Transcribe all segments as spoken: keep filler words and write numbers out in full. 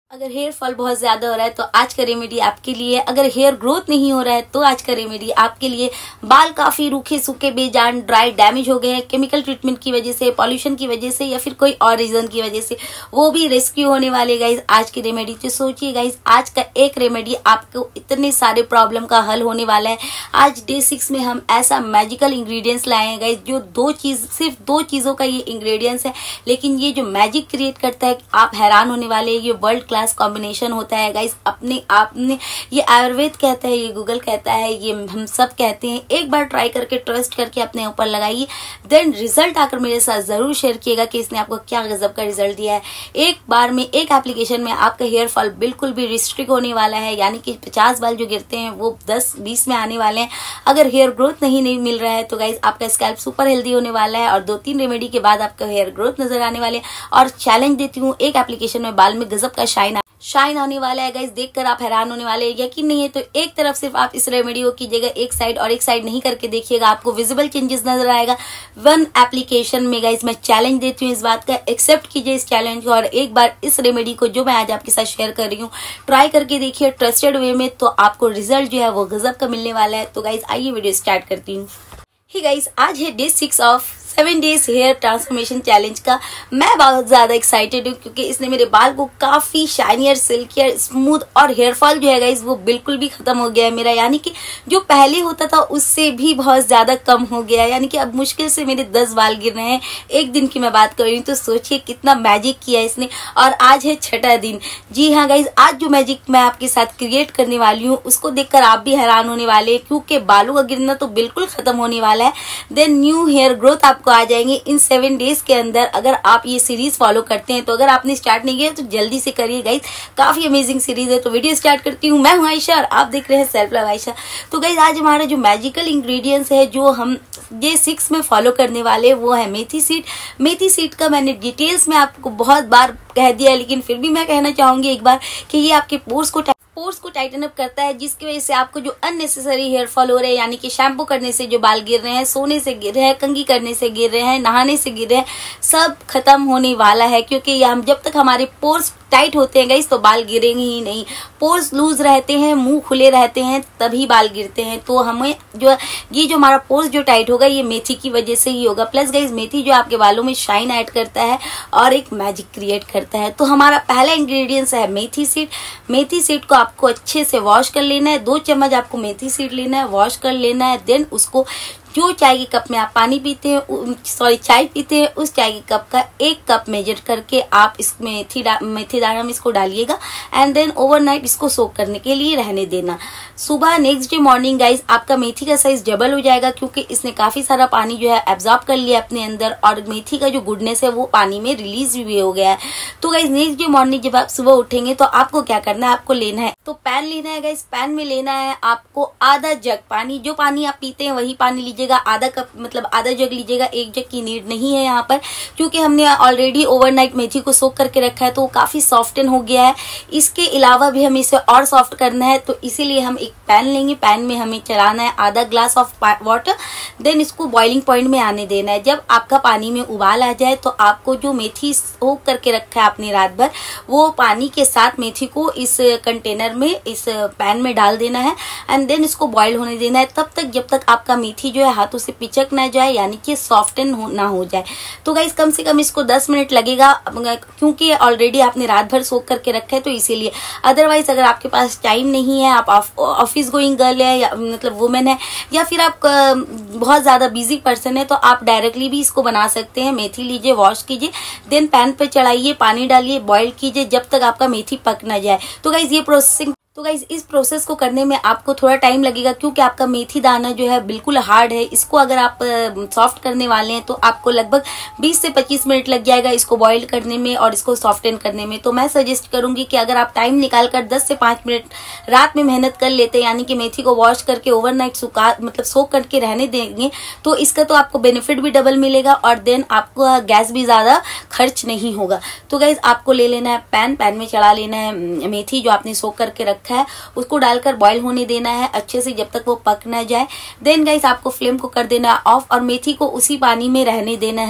अगर hair fall बहुत ज्यादा हो रहा है तो आज का रेमेडी आपके लिए। अगर हेयर ग्रोथ नहीं हो रहा है तो आज का रेमेडी आपके लिए। बाल काफी रूखे सूखे बेजान ड्राई डैमेज हो गए हैं केमिकल ट्रीटमेंट की वजह से, पॉल्यूशन की वजह से या फिर कोई और रीजन की वजह से, वो भी रेस्क्यू होने वाले गाइज आज की रेमेडी। तो सोचिए गाइज आज का एक रेमेडी आपको इतने सारे प्रॉब्लम का हल होने वाला है। आज डे सिक्स में हम ऐसा मैजिकल इंग्रेडिएंट्स लाए हैं गाइज, जो दो चीज सिर्फ दो चीजों का ये इंग्रेडिएंट्स है, लेकिन ये जो मैजिक क्रिएट करता है आप हैरान होने वाले हैं। ये वर्ल्ड क्लास कॉम्बिनेशन होता है गाइस। अपने आप ने ये आयुर्वेद कहता है, ये गूगल कहता है, ये हम सब कहते हैं। एक बार ट्राई करके ट्रस्ट करके अपने ऊपर लगाइए, देन रिजल्ट आकर मेरे साथ जरूर शेयर किएगा कि इसने आपको क्या गजब का रिजल्ट दिया है। एक बार में एक एप्लीकेशन में आपका हेयर फॉल बिल्कुल भी रिस्ट्रिक्ट होने वाला है, यानी कि पचास बाल जो गिरते हैं वो दस बीस में आने वाले हैं। अगर हेयर ग्रोथ नहीं नहीं मिल रहा है तो गाइस आपका स्कैल्प सुपर हेल्दी होने वाला है और दो तीन रेमेडी के बाद आपका हेयर ग्रोथ नजर आने वाले हैं। और चैलेंज देती हूँ, एक एप्लीकेशन में बाल में गजब का शाइन शाइन आने वाला है गाइस, देखकर आप हैरान होने वाले हैं। यकीन नहीं है तो एक तरफ सिर्फ आप इस रेमेडी को कीजिएगा एक साइड, और एक साइड नहीं करके देखिएगा, आपको विजिबल चेंजेस नजर आएगा वन एप्लीकेशन में। गाइस मैं चैलेंज देती हूँ इस बात का, एक्सेप्ट कीजिए इस चैलेंज को और एक बार इस रेमेडी को जो मैं आज आपके साथ शेयर कर रही हूँ ट्राई करके देखिए ट्रस्टेड वे में, तो आपको रिजल्ट जो है वो गजब का मिलने वाला है। तो गाइस आइए वीडियो स्टार्ट करती हूँ। ही गाइस आज है day six of seven days hair transformation challenge का। मैं बहुत ज्यादा एक्साइटेड हूँ क्योंकि इसने मेरे बाल को काफी शाइनियर, सिल्कियर, स्मूथ और हेयर फॉल जो है गाइस वो बिल्कुल भी खत्म हो गया है मेरा, यानी कि जो पहले होता था उससे भी बहुत ज्यादा कम हो गया है। यानी कि अब मुश्किल से मेरे दस बाल गिर रहे हैं एक दिन की मैं बात कर रही हूँ। तो सोचिए कितना मैजिक किया इसने। और आज है छठा दिन। जी हाँ गाइज, आज जो मैजिक मैं आपके साथ क्रिएट करने वाली हूँ उसको देखकर आप भी हैरान होने वाले हैं, क्योंकि बालों का गिरना तो बिल्कुल खत्म होने वाला है। देन न्यू हेयर ग्रोथ आपको आ जाएंगे इन सेवन डेज के अंदर, अगर आप ये सीरीज फॉलो करते हैं। तो अगर आपने स्टार्ट नहीं किया तो जल्दी से करिए गाइज, काफी अमेजिंग सीरीज है। तो वीडियो स्टार्ट करती हूँ। मैं हूँ आयशा और आप देख रहे हैं सेल्फ लव आयशा। तो गाइज आज हमारा जो मैजिकल इंग्रेडिएंट्स है जो हम डे सिक्स में फॉलो करने वाले वो है मेथी सीड। मेथी सीड का मैंने डिटेल्स में आपको बहुत बार कह दिया है, लेकिन फिर भी मैं कहना चाहूंगी एक बार कि ये आपके पोर्स को पोर्स को टाइटन अप करता है, जिसकी वजह से आपको जो अननेसेसरी हेयर फॉल हो रहे हैं, यानी कि शैम्पू करने से जो बाल गिर रहे हैं, सोने से गिर रहे हैं, कंघी करने से गिर रहे हैं, नहाने से गिर रहे हैं, सब खत्म होने वाला है। क्योंकि हम जब तक हमारे पोर्स टाइट होते हैं गाइस तो बाल गिरेंगे ही नहीं। पोर्स लूज रहते हैं, मुंह खुले रहते हैं, तभी बाल गिरते हैं। तो हमें जो ये जो हमारा पोर्स जो टाइट होगा ये मेथी की वजह से ही होगा। प्लस गाइस मेथी जो आपके बालों में शाइन ऐड करता है और एक मैजिक क्रिएट करता है। तो हमारा पहला इंग्रेडिएंट्स है मेथी सीड। मेथी सीड को आपको अच्छे से वॉश कर लेना है। दो चम्मच आपको मेथी सीड लेना है, वॉश कर लेना है। देन उसको जो चाय के कप में आप पानी पीते हैं, सॉरी चाय पीते हैं, उस चाय के कप का एक कप मेजर करके आप इस मेथी मेथी दाना में इसको डालिएगा एंड देन ओवरनाइट इसको सोक करने के लिए रहने देना। सुबह नेक्स्ट डे मॉर्निंग गाइस आपका मेथी का साइज डबल हो जाएगा, क्योंकि इसने काफी सारा पानी जो है एब्जॉर्ब कर लिया अपने अंदर और मेथी का जो गुडनेस है वो पानी में रिलीज भी हो गया है। तो गाइस नेक्स्ट डे मॉर्निंग जब आप सुबह उठेंगे तो आपको क्या करना है, आपको लेना है तो पैन लेना है गाइस। पैन में लेना है आपको आधा जग पानी। जो पानी आप पीते हैं वही पानी लीजिएगा, आधा कप मतलब आधा जग लीजिएगा, एक जग की नीड नहीं है यहाँ पर, क्योंकि हमने ऑलरेडी ओवरनाइट मेथी को सोक करके रखा है तो वो काफी सॉफ्टन हो गया है। इसके अलावा भी हमें इसे और सॉफ्ट करना है, तो इसीलिए हम एक पैन लेंगे। पैन में हमें चलाना है आधा ग्लास ऑफ वाटर, देन इसको बॉइलिंग पॉइंट में आने देना है। जब आपका पानी में उबाल आ जाए तो आपको जो मेथी सोक करके रखा है आपने रात भर, वो पानी के साथ मेथी को इस कंटेनर में इस पैन में डाल देना है एंड देन इसको बॉईल होने देना है तब तक जब तक आपका मेथी जो है हाथों से पिचक ना जाए, यानी कि सॉफ्टन हो ना हो जाए। तो गाइस कम से कम इसको दस मिनट लगेगा, क्योंकि ऑलरेडी आपने रात भर सोक करके रखा है तो इसीलिए। अदरवाइज अगर आपके पास टाइम नहीं है, आप ऑफिस गोइंग गर्ल है या मतलब वुमेन है, या फिर आप बहुत ज्यादा बिजी पर्सन है, तो आप डायरेक्टली भी इसको बना सकते हैं। मेथी लीजिए, वॉश कीजिए, देन पैन पे चढ़ाइए, पानी डालिए, बॉईल कीजिए जब तक आपका मेथी पक ना जाए। तो गाइस ये प्रोसेसिंग तो गाइज इस प्रोसेस को करने में आपको थोड़ा टाइम लगेगा, क्योंकि आपका मेथी दाना जो है बिल्कुल हार्ड है। इसको अगर आप सॉफ्ट करने वाले हैं तो आपको लगभग बीस से पच्चीस मिनट लग जाएगा इसको बॉईल करने में और इसको सॉफ्टन करने में। तो मैं सजेस्ट करूंगी कि अगर आप टाइम निकाल कर दस से पांच मिनट रात में मेहनत कर लेते हैं, यानी कि मेथी को वॉश करके ओवरनाइट सुखा मतलब सोक करके रहने देंगे, तो इसका तो आपको बेनिफिट भी डबल मिलेगा और देन आपको गैस भी ज्यादा खर्च नहीं होगा। तो गाइज आपको ले लेना है पैन, पैन में चढ़ा लेना है मेथी जो आपने सोक करके रखा है, उसको डालकर बॉईल होने देना है अच्छे से जब तक वो पक ना जाए। देन गाइस आपको फ्लेम को कर देना ऑफ और मेथी को उसी पानी में रहने देना है।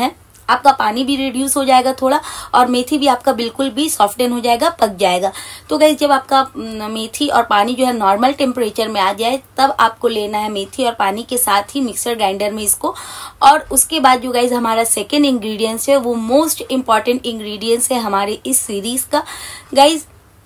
आपका पानी भी रिड्यूस हो जाएगा थोड़ा, और मेथी भी आपका बिल्कुल भी सॉफ्टन हो जाएगा, पक जाएगा। तो गाइस जब आपका मेथी और पानी जो है नॉर्मल टेम्परेचर में आ जाए, तब आपको लेना है मेथी और पानी के साथ ही मिक्सर ग्राइंडर में इसको। और उसके बाद जो गाइस हमारा सेकेंड इंग्रेडिएंट्स है, वो मोस्ट इंपॉर्टेंट इंग्रेडिएंट्स है हमारे इस सीरीज का। गाइस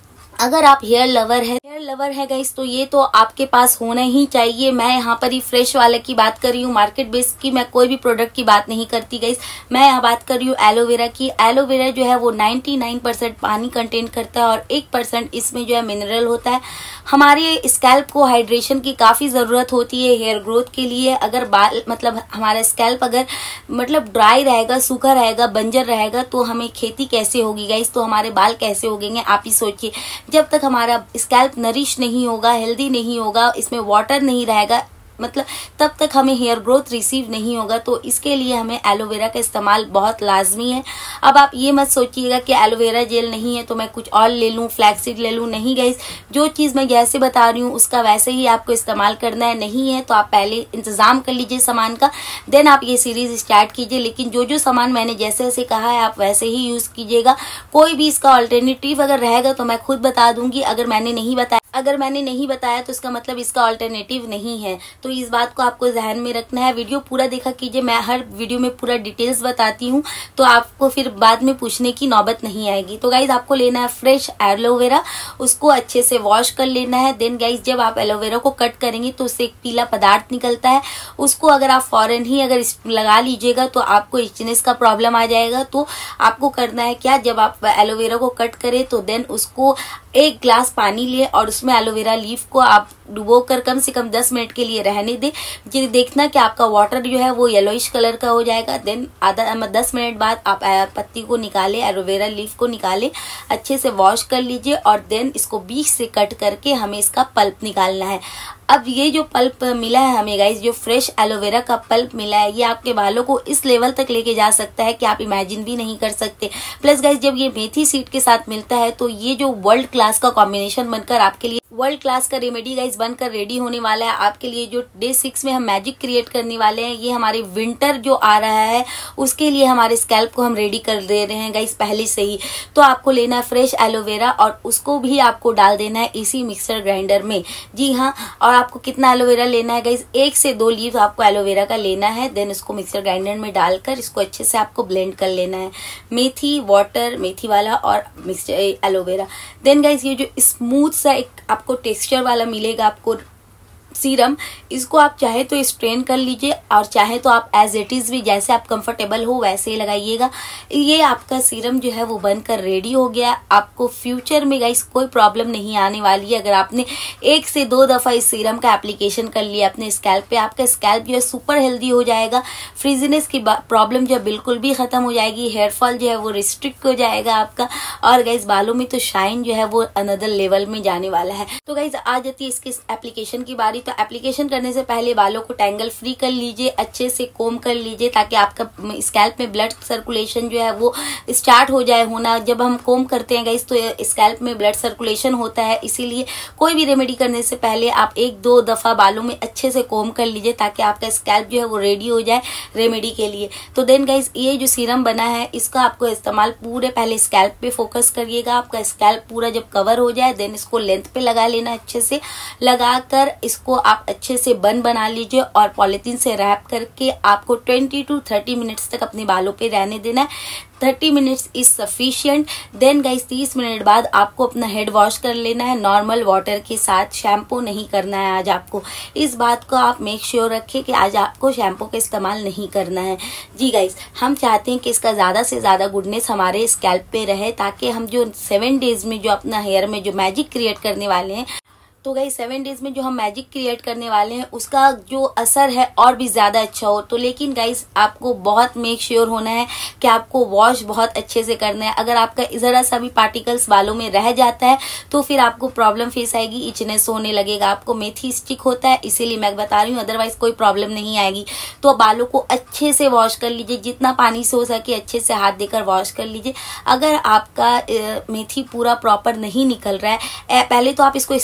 अगर आप हेयर लवर है हेयर लवर है गाइस, तो ये तो आपके पास होना ही चाहिए। मैं यहाँ पर ही फ्रेश वाले की बात कर रही हूँ, मार्केट बेस की मैं कोई भी प्रोडक्ट की बात नहीं करती गाइस। मैं यहाँ बात कर रही हूँ एलोवेरा की। एलोवेरा जो है वो निन्यानवे परसेंट पानी कंटेन करता है और एक परसेंट इसमें जो है मिनरल होता है। हमारे स्कैल्प को हाइड्रेशन की काफी जरूरत होती है हेयर ग्रोथ के लिए। अगर बाल मतलब हमारा स्कैल्प अगर मतलब ड्राई रहेगा, सूखा रहेगा, बंजर रहेगा, तो हमें खेती कैसे होगी गाइस, तो हमारे बाल कैसे उगेंगे, आप ही सोचिए। जब तक हमारा स्कैल्प नरिश नहीं होगा, हेल्दी नहीं होगा, इसमें वाटर नहीं रहेगा, मतलब तब तक हमें हेयर ग्रोथ रिसीव नहीं होगा। तो इसके लिए हमें एलोवेरा का इस्तेमाल बहुत लाजमी है। अब आप ये मत सोचिएगा कि एलोवेरा जेल नहीं है तो मैं कुछ और ले लूं, फ्लैक्सीड ले लूं। नहीं गाइस, जो चीज मैं जैसे बता रही हूँ उसका वैसे ही आपको इस्तेमाल करना है। नहीं है तो आप पहले इंतजाम कर लीजिए सामान का, देन आप ये सीरीज स्टार्ट कीजिए। लेकिन जो जो सामान मैंने जैसे जैसे कहा है आप वैसे ही यूज कीजिएगा। कोई भी इसका ऑल्टरनेटिव अगर रहेगा तो मैं खुद बता दूंगी। अगर मैंने नहीं बताया अगर मैंने नहीं बताया तो इसका मतलब इसका ऑल्टरनेटिव नहीं है। तो इस बात को आपको ध्यान में रखना है। वीडियो पूरा देखा कीजिए, मैं हर वीडियो में पूरा डिटेल्स बताती हूँ, तो आपको फिर बाद में पूछने की नौबत नहीं आएगी। तो गाइज आपको लेना है फ्रेश एलोवेरा, उसको अच्छे से वॉश कर लेना है। देन गाइज जब आप एलोवेरा को कट करेंगे तो उससे एक पीला पदार्थ निकलता है, उसको अगर आप फौरन ही अगर लगा लीजिएगा तो आपको इचनेस का प्रॉब्लम आ जाएगा। तो आपको करना है क्या, जब आप एलोवेरा को कट करें तो देन उसको एक ग्लास पानी लिए और उसमें एलोवेरा लीफ को आप डुबो कर कम से कम दस मिनट के लिए रहने दे। ये देखना कि आपका वाटर जो है वो येलोइश कलर का हो जाएगा। देन आधा दस मिनट बाद आप पत्ती को निकाले, एलोवेरा लीफ को निकाले, अच्छे से वॉश कर लीजिए और देन इसको बीच से कट करके हमें इसका पल्प निकालना है। अब ये जो पल्प मिला है हमें गाइस, जो फ्रेश एलोवेरा का पल्प मिला है, ये आपके बालों को इस लेवल तक लेके जा सकता है कि आप इमेजिन भी नहीं कर सकते। प्लस गाइस जब ये मेथी सीड के साथ मिलता है तो ये जो वर्ल्ड क्लास का कॉम्बिनेशन बनकर आपके लिए वर्ल्ड क्लास का रेमेडी गाइस बनकर रेडी होने वाला है आपके लिए। जो डे सिक्स में हम मैजिक क्रिएट करने वाले हैं, ये हमारे विंटर जो आ रहा है उसके लिए हमारे स्कैल्प को हम रेडी कर दे रहे हैं गाइस पहले से ही। तो आपको लेना है फ्रेश एलोवेरा और उसको भी आपको डाल देना है इसी मिक्सर ग्राइंडर में। जी हाँ, और आपको कितना एलोवेरा लेना है गाइस, एक से दो लीव आपको एलोवेरा का लेना है। देन उसको मिक्सर ग्राइंडर में डालकर इसको अच्छे से आपको ब्लेंड कर लेना है, मेथी, वाटर, मेथी वाला और मिक्सर एलोवेरा। देन गाइस ये जो स्मूथ सा एक आपको टेक्सचर वाला मिलेगा आपको सीरम, इसको आप चाहे तो स्ट्रेन कर लीजिए और चाहे तो आप एज इट इज भी जैसे आप कंफर्टेबल हो वैसे ही लगाइएगा। ये आपका सीरम जो है वो बनकर रेडी हो गया। आपको फ्यूचर में गाइस कोई प्रॉब्लम नहीं आने वाली है अगर आपने एक से दो दफा इस सीरम का एप्लीकेशन कर लिया अपने स्कैल्प पे। आपका स्कैल्प जो है सुपर हेल्दी हो जाएगा, फ्रीजीनेस की प्रॉब्लम जो है बिल्कुल भी खत्म हो जाएगी, हेयर फॉल जो है वो रिस्ट्रिक्ट हो जाएगा आपका, और गाइस बालों में तो शाइन जो है वो अनदर लेवल में जाने वाला है। तो गाइस आ जाती है इसके एप्लीकेशन की बारी। तो एप्लीकेशन करने से पहले बालों को टैंगल फ्री कर लीजिए, अच्छे से कोम कर लीजिए ताकि आपका स्कैल्प में ब्लड सर्कुलेशन जो है वो स्टार्ट हो जाए होना। जब हम कोम करते हैं गाइस तो स्कैल्प में ब्लड सर्कुलेशन होता है, इसीलिए कोई भी रेमेडी करने से पहले आप एक दो दफा बालों में अच्छे से कोम कर लीजिए ताकि आपका स्कैल्प जो है वो रेडी हो जाए रेमेडी के लिए। तो देन गाइस ये जो सीरम बना है इसका आपको इस्तेमाल पूरे पहले स्कैल्प पे फोकस करिएगा। आपका स्कैल्प पूरा जब कवर हो जाए देन इसको लेंथ पे लगा लेना, अच्छे से लगाकर इसको आप अच्छे से बन बना लीजिए और पॉलिथीन से रैप करके आपको ट्वेंटी टू थर्टी मिनट्स तक अपने बालों पे रहने देना है। Thirty minutes is sufficient. Then guys तीस मिनट बाद आपको अपना हेड वॉश कर लेना है नॉर्मल वाटर के साथ, शैम्पू नहीं करना है आज आपको। इस बात को आप मेक श्योर रखें कि आज आपको शैम्पू का इस्तेमाल नहीं करना है। जी गाइस हम चाहते हैं कि इसका ज्यादा से ज्यादा गुडनेस हमारे स्कैल्प पे रहे ताकि हम जो सेवन डेज में जो अपना हेयर में जो मैजिक क्रिएट करने वाले हैं, तो गाइस सेवन डेज में जो हम मैजिक क्रिएट करने वाले हैं उसका जो असर है और भी ज्यादा अच्छा हो। तो लेकिन गाइस आपको बहुत मेक श्योर होना है कि आपको वॉश बहुत अच्छे से करना है। अगर आपका जरा सा भी पार्टिकल्स बालों में रह जाता है तो फिर आपको प्रॉब्लम फेस आएगी, इचनेस होने लगेगा। आपको मेथी स्टिक होता है इसीलिए मैं बता रही हूँ, अदरवाइज कोई प्रॉब्लम नहीं आएगी। तो बालों को अच्छे से वॉश कर लीजिए, जितना पानी से हो सके अच्छे से हाथ देकर वॉश कर लीजिए। अगर आपका मेथी पूरा प्रॉपर नहीं निकल रहा है, पहले तो आप इसको स्ट्रेन कर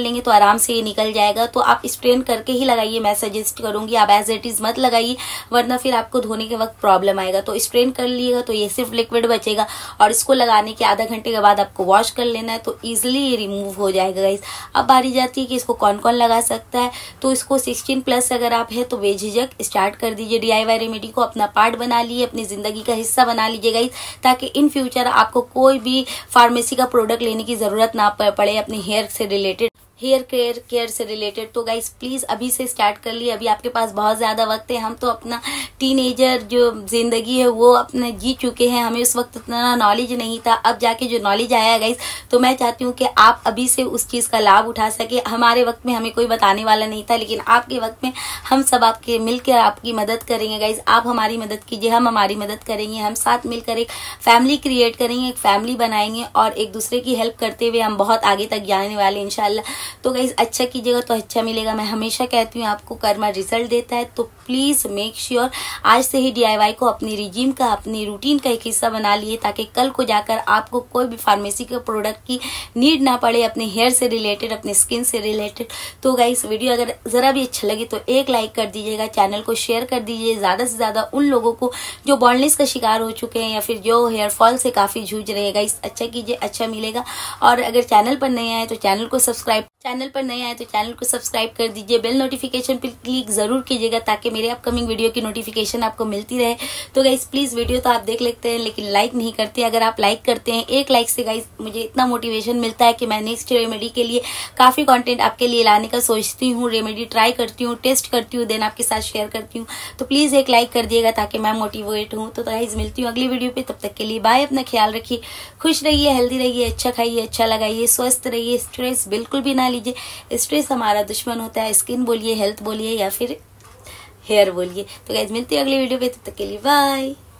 लेंगे तो आराम से ये निकल जाएगा। तो आप स्ट्रेन करके ही लगाइए, मैं सजेस्ट करूंगी। आप एज इट इज मत लगाइए वरना फिर आपको धोने के वक्त प्रॉब्लम आएगा। तो स्ट्रेन कर लिएगा तो ये सिर्फ लिक्विड बचेगा और इसको लगाने के आधा घंटे के बाद आपको वॉश कर लेना है तो इजिली ये रिमूव हो जाएगा गाइस। अब बारी जाती है कि इसको कौन कौन लगा सकता है। तो इसको सिक्सटीन प्लस अगर आप है तो बेझिझक स्टार्ट कर दीजिए। डीआईवाई रेमेडी को अपना पार्ट बना लिए, अपनी जिंदगी का हिस्सा बना लीजिए गाइस, ताकि इन फ्यूचर आपको कोई भी फार्मेसी का प्रोडक्ट लेने की जरूरत ना पड़े अपने हेयर से रिलेटेड, हेयर केयर केयर से रिलेटेड। तो गाइस प्लीज अभी से स्टार्ट कर लिए, अभी आपके पास बहुत ज्यादा वक्त है। हम तो अपना टीनेजर जो जिंदगी है वो अपने जी चुके हैं, हमें उस वक्त इतना नॉलेज नहीं था। अब जाके जो नॉलेज आया है गाइस, तो मैं चाहती हूँ कि आप अभी से उस चीज का लाभ उठा सके। हमारे वक्त में हमें कोई बताने वाला नहीं था, लेकिन आपके वक्त में हम सब आपके मिलकर आपकी मदद करेंगे गाइस। आप हमारी मदद कीजिए, हम हमारी मदद करेंगे, हम साथ मिलकर एक फैमिली क्रिएट करेंगे, एक फैमिली बनाएंगे और एक दूसरे की हेल्प करते हुए हम बहुत आगे तक जाने वाले इंशाल्लाह। तो गाइस अच्छा कीजिएगा तो अच्छा मिलेगा। मैं हमेशा कहती हूँ आपको कर्मा रिजल्ट देता है। तो प्लीज मेक श्योर आज से ही डीआईवाई को अपनी रिजीम का, अपनी रूटीन का एक हिस्सा बना लिए, ताकि कल को जाकर आपको कोई भी फार्मेसी के प्रोडक्ट की नीड ना पड़े अपने हेयर से रिलेटेड, अपने स्किन से रिलेटेड। तो गाइस वीडियो अगर जरा भी अच्छा लगे तो एक लाइक कर दीजिएगा, चैनल को शेयर कर दीजिए ज्यादा से ज्यादा उन लोगों को जो बॉल्डनेस का शिकार हो चुके हैं या फिर जो हेयर फॉल से काफी जूझ रहे हैं। गाइस अच्छा कीजिए, अच्छा मिलेगा। और अगर चैनल पर नए आए तो चैनल को सब्सक्राइब चैनल पर नए आए तो चैनल को सब्सक्राइब कर दीजिए। बेल नोटिफिकेशन पर क्लिक जरूर कीजिएगा ताकि मेरे अपकमिंग वीडियो की नोटिफिकेशन आपको मिलती रहे। तो गाइस प्लीज वीडियो तो आप देख लेते हैं लेकिन लाइक नहीं करते। अगर आप लाइक करते हैं, एक लाइक से गाइस मुझे इतना मोटिवेशन मिलता है कि मैं नेक्स्ट रेमेडी के लिए काफी कंटेंट आपके लिए लाने का सोचती हूँ, रेमेडी ट्राई करती हूँ, टेस्ट करती हूँ, देन आपके साथ शेयर करती हूँ। तो प्लीज एक लाइक कर दिएगा ताकि मैं मोटिवेट हूँ। तो गाइस मिलती हूँ अगली वीडियो पे, तब तक के लिए बाय। अपना ख्याल रखिए, खुश रहिए, हेल्दी रहिए, अच्छा खाइए, अच्छा लगाइए, स्वस्थ रहिए, स्ट्रेस बिल्कुल भी ना लीजिए। स्ट्रेस हमारा दुश्मन होता है, स्किन बोलिए, हेल्थ बोलिए या फिर हेयर बोलिए। तो गाइस मिलती है अगली वीडियो पे, तब तक के लिए बाय।